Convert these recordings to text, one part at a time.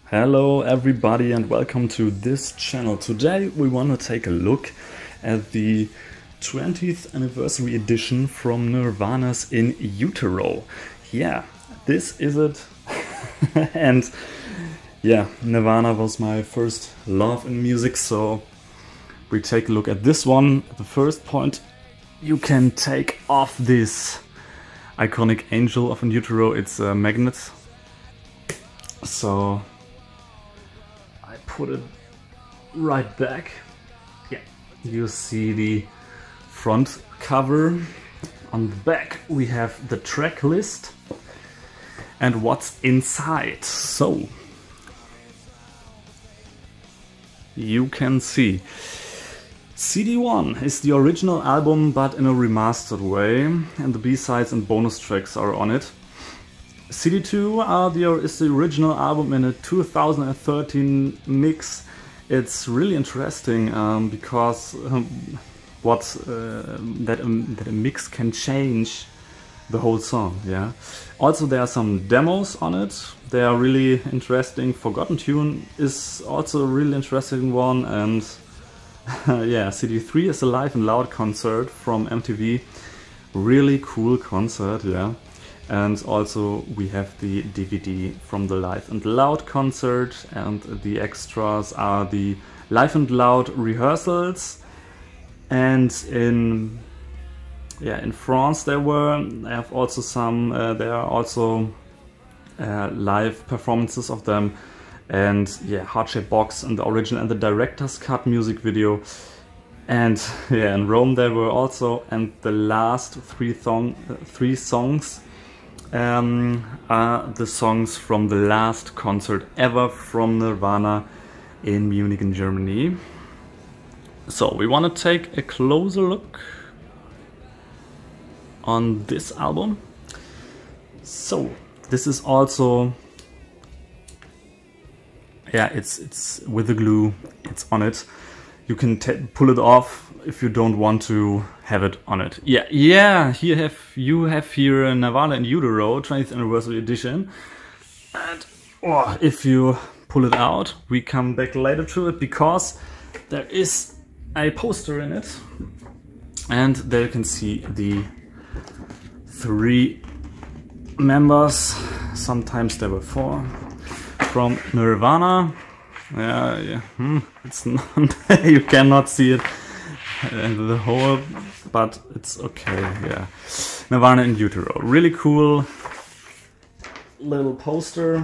Hello everybody and welcome to this channel. Today we want to take a look at the 20th anniversary edition from Nirvana's In Utero. Yeah, this is it. And yeah, Nirvana was my first love in music, so we take a look at this one. At the first point, you can take off this iconic angel of In Utero. It's a magnet. So I put it right back. Yeah, you see the front cover. On the back we have the track list and what's inside. So you can see CD1 is the original album but in a remastered way, and the B-sides and bonus tracks are on it. CD2 is the original album in a 2013 mix. It's really interesting because that a mix can change the whole song. Yeah. Also, there are some demos on it. They are really interesting. Forgotten Tune is also a really interesting one, and yeah, CD3 is a Live and Loud concert from MTV. Really cool concert. Yeah. And also we have the DVD from the Live and Loud concert, and the extras are the Live and Loud rehearsals. And in France there are also live performances of them, and yeah, Heart Shaped Box and the original and the director's cut music video. And yeah, in Rome there were also, and the last three songs are the songs from the last concert ever from Nirvana in Munich in Germany. So we want to take a closer look on this album. So this is also, yeah, it's with the glue, it's on it. You can pull it off if you don't want to have it on it. Yeah, you have here Nirvana In Utero 20th anniversary edition. And if you pull it out, we come back later to it, because there is a poster in it. And there you can see the 3 members, sometimes there were 4, from Nirvana. Yeah, it's not, you cannot see it in the whole, but it's okay. Yeah, Nirvana In Utero, really cool little poster.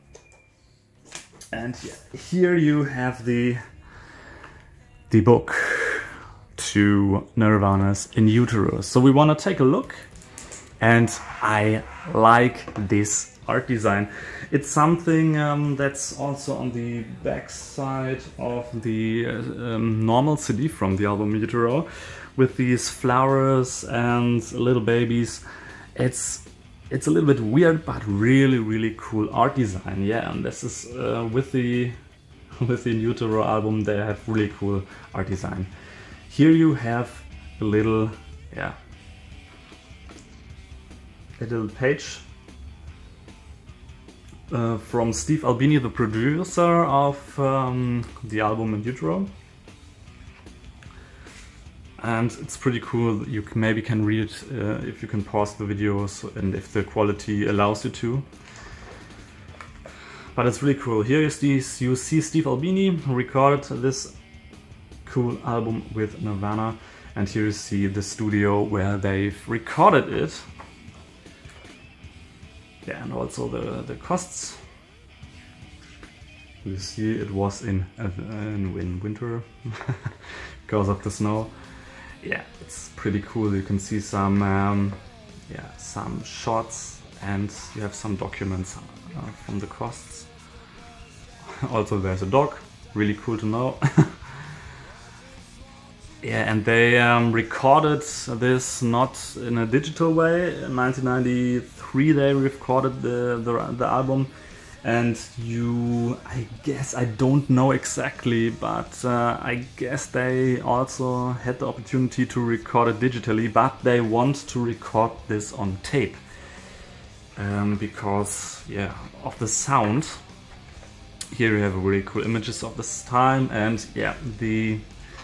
And yeah, here you have the book to Nirvana's In Utero. So we want to take a look, and I like this art design. It's something that's also on the back side of the normal CD from the album In Utero, with these flowers and little babies. It's a little bit weird, but really cool art design. Yeah, and this is with the In Utero album, they have really cool art design. Here you have a little page from Steve Albini, the producer of the album In Utero. And it's pretty cool. You maybe can read it if you can pause the videos and if the quality allows you to. But it's really cool. Here you see Steve Albini, who recorded this cool album with Nirvana. And here you see the studio where they've recorded it. Yeah, and also the costs. You see it was in winter because of the snow. Yeah, it's pretty cool. You can see some shots, and you have some documents from the costs. Also there's a dog, really cool to know. Yeah, and they recorded this not in a digital way. In 1993 they recorded the album, and I guess, I don't know exactly, but I guess they also had the opportunity to record it digitally, but they want to record this on tape. Because, yeah, of the sound. Here you have really cool images of this time, and yeah, the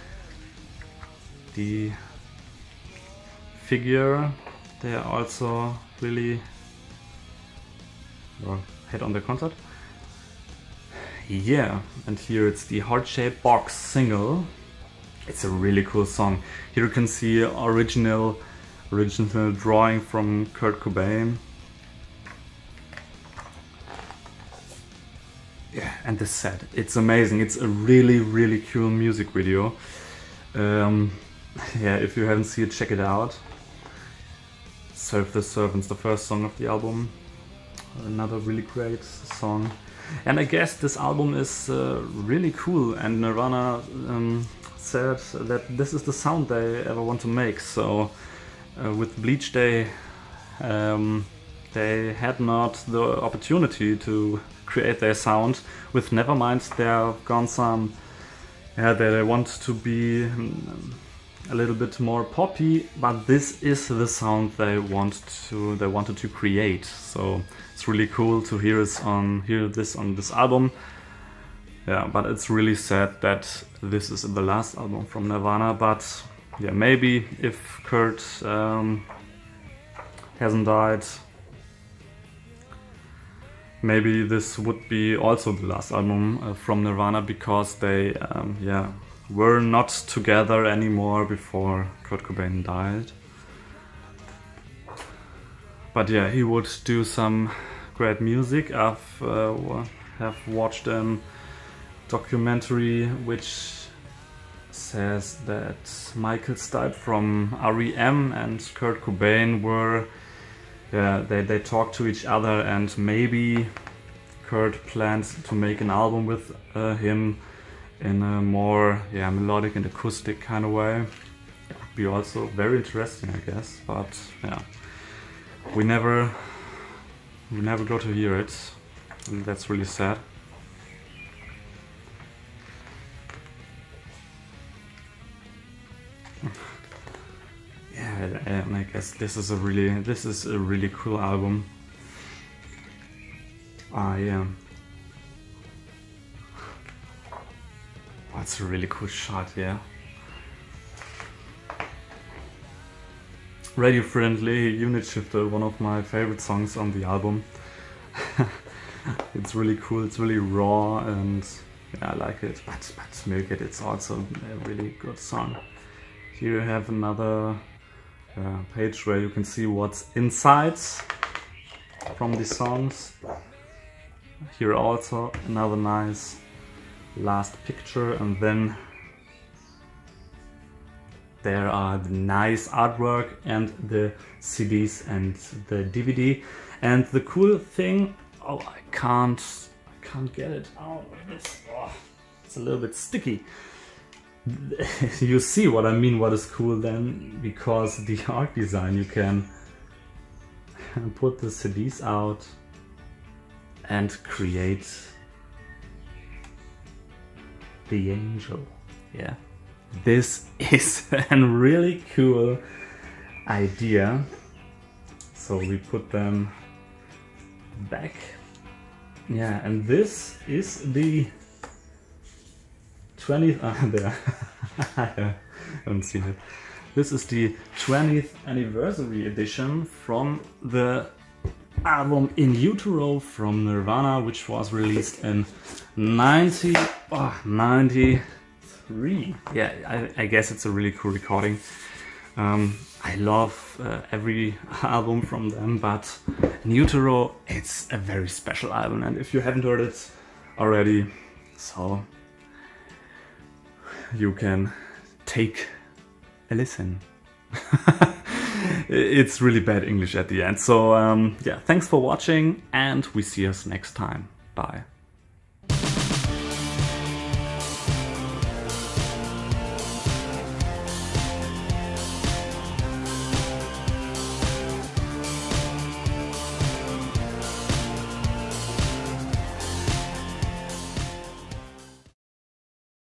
figure, they are also really well, head on the concert. Yeah, and here it's the Heart-Shaped Box single. It's a really cool song. Here you can see original drawing from Kurt Cobain. Yeah, and the set, it's amazing. It's a really cool music video. Yeah, if you haven't seen it, check it out. Serve the Servants, the first song of the album. Another really great song. And I guess this album is really cool, and Nirvana said that this is the sound they ever want to make. So with Bleach they had not the opportunity to create their sound. With Nevermind they have gone some, yeah, they want to be a little bit more poppy, but this is the sound they wanted to create. So it's really cool to hear this on this album. Yeah, but it's really sad that this is the last album from Nirvana. But yeah, maybe if Kurt hasn't died, maybe this would be also the last album from Nirvana, because they yeah, were not together anymore before Kurt Cobain died. But yeah, he would do some great music. I have watched a documentary which says that Michael Stipe from R.E.M. and Kurt Cobain were, yeah, they talked to each other, and maybe Kurt planned to make an album with him in a more, yeah, melodic and acoustic kind of way. It would be also very interesting, I guess, but yeah, we never got to hear it, and that's really sad. Yeah, and I guess this is a really cool album. Yeah. Oh, it's a really cool shot, yeah. Radio Friendly, Unit Shifter, one of my favorite songs on the album. It's really cool, it's really raw, and yeah, I like it. But Milk It, it's also a really good song. Here you have another page where you can see what's inside from the songs. Here also another nice last picture, and then there are the nice artwork and the CDs and the DVD. And the cool thing, oh, I can't get it out of this. Oh, it's a little bit sticky. You see what I mean, what is cool then, because the art design, you can put the CDs out and create the angel. Yeah, this is a really cool idea. So we put them back. Yeah, and this is the 20th, there, I haven't seen it. This is the 20th anniversary edition from the album In Utero from Nirvana, which was released in 93. Yeah, I guess it's a really cool recording. I love every album from them, but In Utero, it's a very special album, and if you haven't heard it already, so you can take a listen. It's really bad English at the end. So yeah, thanks for watching, and we see us next time. Bye.